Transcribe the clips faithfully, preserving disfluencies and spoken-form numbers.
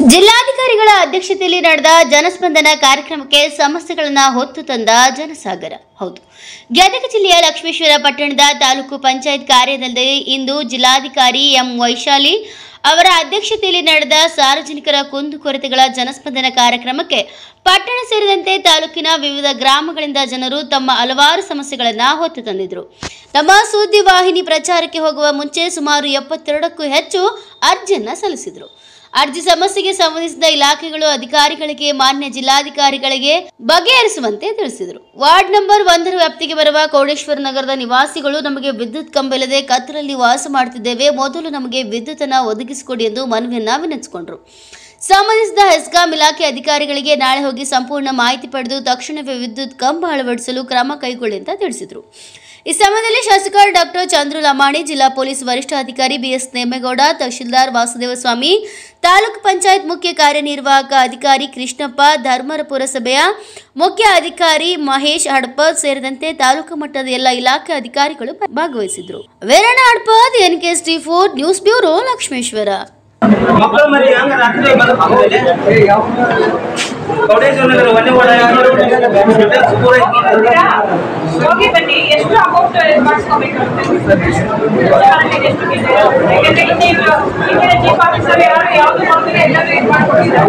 ಜಿಲ್ಲಾಧಿಕಾರಿಗಳ ಅಧ್ಯಕ್ಷತೆಯಲ್ಲಿ ನಡೆದ ಜನಸ್ಪಂದನ ಕಾರ್ಯಕ್ರಮಕ್ಕೆ ಸಮಸ್ಯೆಗಳನ್ನು ಹೊತ್ತು ತಂದ ಜನಸಾಗರ. ಹೌದು, ಗದಗ ಜಿಲ್ಲೆಯ ಲಕ್ಷ್ಮೇಶ್ವರ ಪಟ್ಟಣದ ತಾಲೂಕು ಪಂಚಾಯತ್ ಕಾರ್ಯಾಲಯದಲ್ಲಿ ಇಂದು ಜಿಲ್ಲಾಧಿಕಾರಿ ಎಂ ವೈಶಾಲಿ ಅವರ ಅಧ್ಯಕ್ಷತೆಯಲ್ಲಿ ನಡೆದ ಸಾರ್ವಜನಿಕರ ಕುಂದುಕೊರತೆಗಳ ಜನಸ್ಪಂದನ ಕಾರ್ಯಕ್ರಮಕ್ಕೆ ಪಟ್ಟಣ ಸೇರಿದಂತೆ ತಾಲೂಕಿನ ವಿವಿಧ ಗ್ರಾಮಗಳಿಂದ ಜನರು ತಮ್ಮ ಹಲವಾರು ಸಮಸ್ಯೆಗಳನ್ನು ಹೊತ್ತು ತಂದಿದ್ದರು. ನಮ್ಮ ಸುದ್ದಿ ವಾಹಿನಿ ಪ್ರಚಾರಕ್ಕೆ ಹೋಗುವ ಮುಂಚೆ ಸುಮಾರು ಎಪ್ಪತ್ತೆರಡಕ್ಕೂ ಹೆಚ್ಚು ಅರ್ಜಿಯನ್ನು ಸಲ್ಲಿಸಿದರು. ಅರ್ಜಿ ಸಮಸ್ಯೆಗೆ ಸಂಬಂಧಿಸಿದ ಇಲಾಖೆಗಳು ಅಧಿಕಾರಿಗಳಿಗೆ ಮಾನ್ಯ ಜಿಲ್ಲಾಧಿಕಾರಿಗಳಿಗೆ ಬಗೆಹರಿಸುವಂತೆ ತಿಳಿಸಿದರು. ವಾರ್ಡ್ ನಂಬರ್ ಒಂದರ ವ್ಯಾಪ್ತಿಗೆ ಬರುವ ಕೋಡೇಶ್ವರ ನಗರದ ನಿವಾಸಿಗಳು ನಮಗೆ ವಿದ್ಯುತ್ ಕಂಬ ಇಲ್ಲದೆ ಕತ್ತಲಲ್ಲಿ ವಾಸ ಮಾಡುತ್ತಿದ್ದೇವೆ, ಮೊದಲು ನಮಗೆ ವಿದ್ಯುತ್ ಅನ್ನು ಒದಗಿಸಿಕೊಡಿ ಎಂದು ಮನವಿಯನ್ನ ವಿನಂತಿಸಿಕೊಂಡರು. ಸಂಬಂಧಿಸಿದ ಹೆಸ್ಕಾಂ ಇಲಾಖೆ ಅಧಿಕಾರಿಗಳಿಗೆ ನಾಳೆ ಹೋಗಿ ಸಂಪೂರ್ಣ ಮಾಹಿತಿ ಪಡೆದು ತಕ್ಷಣವೇ ವಿದ್ಯುತ್ ಕಂಬ ಅಳವಡಿಸಲು ಕ್ರಮ ಕೈಗೊಳ್ಳಿ ಅಂತ ತಿಳಿಸಿದರು. ಈ ಸಮಯದಲ್ಲಿ ಶಾಸಕ ಡಾಕ್ಟರ್ ಚಂದ್ರು ಲಮಾಣಿ, ಜಿಲ್ಲಾ ಪೊಲೀಸ್ ವರಿಷ್ಠಾಧಿಕಾರಿ ಬಿಎಸ್ ನೇಮೇಗೌಡ, ತಹಶೀಲ್ದಾರ್ ವಾಸುದೇವಸ್ವಾಮಿ, ತಾಲೂಕು ಪಂಚಾಯತ್ ಮುಖ್ಯ ಕಾರ್ಯನಿರ್ವಾಹಕ ಅಧಿಕಾರಿ ಕೃಷ್ಣಪ್ಪ, ಧರ್ಮರ ಪುರಸಭೆಯ ಮುಖ್ಯ ಅಧಿಕಾರಿ ಮಹೇಶ್ ಹಡಪದ್ ಸೇರಿದಂತೆ ತಾಲೂಕು ಮಟ್ಟದ ಎಲ್ಲ ಇಲಾಖೆ ಅಧಿಕಾರಿಗಳು ಭಾಗವಹಿಸಿದ್ರು. Veeranna Hadapad, N K S T four news bureau, Lakshmeshwar. ಮಕ್ಕಳು ಮರಿ ಹಂಗ ರಾತ್ರಿ ಬಂದ ಕೋಡೇಶ್ವರ ಒನ್ನೆ ಓಡ ಹೋಗಿ ಬನ್ನಿ. ಎಷ್ಟು ಅಮೌಂಟ್ ಮಾಡಿಸ್ಕೋಬೇಕು ಚೀಫ್ ಆಫೀಸರ್ ಯಾರು ಯಾವ್ದು ಮಾಡ್ತಾರೆ ಎಲ್ಲರೂ ಇದು ಮಾಡ್ಕೊಟ್ಟಿದ್ದಾರೆ.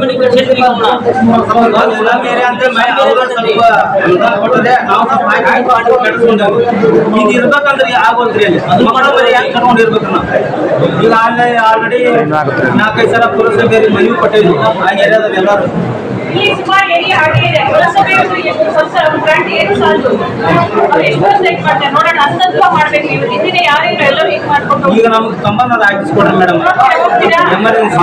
ಇದು ಇರ್ಬೇಕಂದ್ರೆ ಆಗೋದ್ರಿ ಅಲ್ಲಿ ಮಕ್ಕಳು ಮರಿ ಹೆಂಗ್ ಕರ್ಕೊಂಡು ಇರ್ಬೇಕು ನಾವು. ಈಗ ಆನ್ಲೈನ್ ಆಲ್ರೆಡಿ ನಾಲ್ಕೈದು ಸಲ ಪುರಸಭೆ ಮನವಿ ಕೊಟ್ಟಿದ್ವಿ ಆ ಏರಿಯಾದಲ್ಲಿ ಎಲ್ಲರೂ. ಇಲ್ಲಿ ಸುಮಾರು ಏರಿಯಾ ಹಾಗೆ ಇದೆ. ಪುರಸಭೆ ಎಷ್ಟು ಗ್ರಾಂಟ್ ಏನು ಸಾಲದು ಅವ್ರು ಎಷ್ಟು ಸೆಟ್ ಮಾಡ್ತಾರೆ ನೋಡೋಣ. ಹತ್ತತ್ತು ಮಾಡ್ಬೇಕು. ಇವತ್ತು ಹಿಂದಿನ ಯಾರೇನು ಎಲ್ಲರೂ ಇದು ಮಾಡ್ಕೊಂಡು ಈಗ ನಮ್ಗೆ ಕಂಬನ ಹಾಕಿಸ್ಕೊಡ್ರಿ ಮೇಡಮ್. ಎಮರ್ಜೆನ್ಸಿ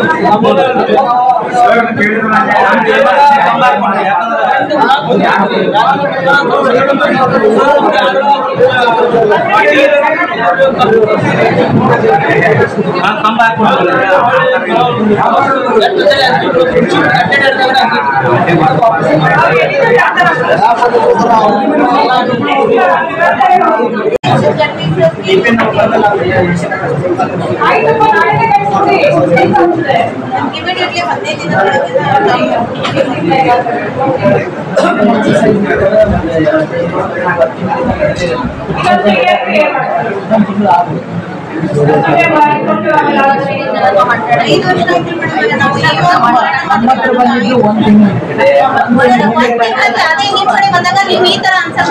ಕಂಬ ಹಾಕೊಡ್ತಾರೆ.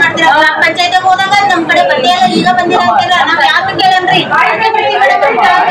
ಪಂಚಾಯತ್ ಹೋದಾಗ ನಮ್ ಕಡೆ ಬಂದೇ ಇಲ್ಲ, ಈಗ ಬಂದಿಲ್ಲ ಅಂತೀರ, ನಾವ್ ಯಾಕೆ ಕೇಳನ್ರಿ?